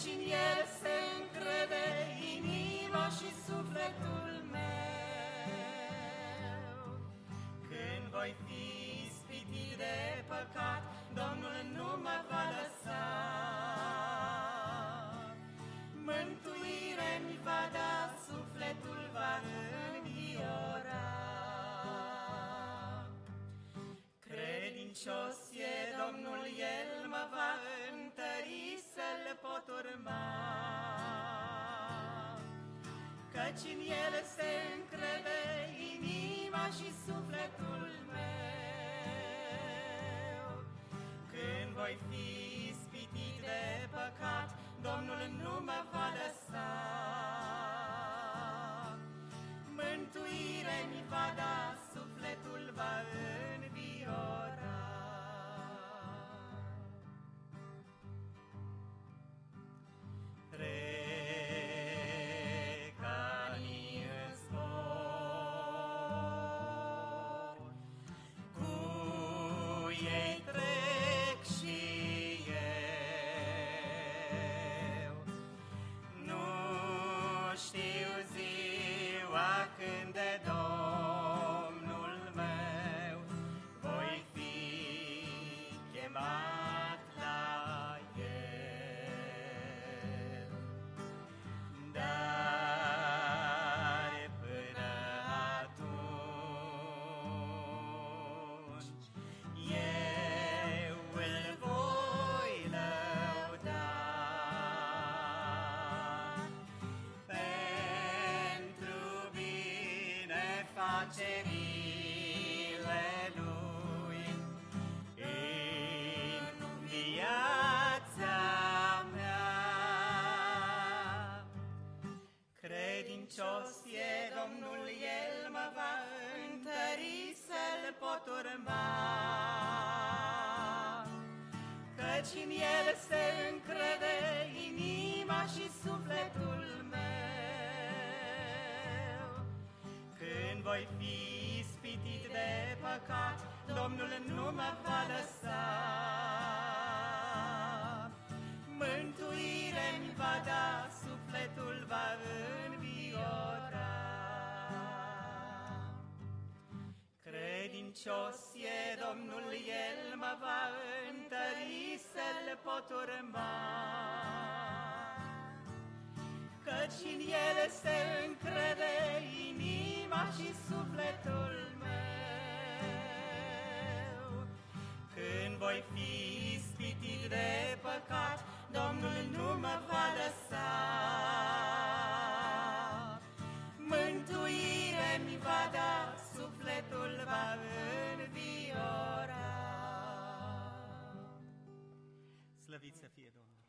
căci în El se încrede inima și sufletul meu. Când voi fi ispitit de păcat, Domnul nu mă va lăsa. Mântuire-mi va da, sufletul va înviora. Credincios e Domnul, El mă va întări, să-L pot urma. Căci în El se încrede inima și sufletul meu. Când voi fi ispitit de păcat, Domnul nu mă va lăsa. Mântuire-mi va da, sufletul va înviora. Trec anii în zbor, cu ei trec și eu. Nu știu ziua când de Domnul meu voi fi chemat la El. Dar până atunci eu îl voi lăuda pentru binefacerile Lui în viața mea. Credincios e Domnul, El mă va întări, să-L pot urma. Căci în El se încrede inima și sufletul meu. Când voi fi ispitit de păcat, Domnul nu mă va lăsa. Mântuire-mi va da, sufletul va înviora. Credincios e Domnul, El mă va întări, să-L pot urma. Căci în El se încrede inima și sufletul meu. Când voi fi ispitit de păcat, Domnul nu mă va lăsa. Mântuire-mi va da, sufletul va înviora. Slăvit să fie Domnul!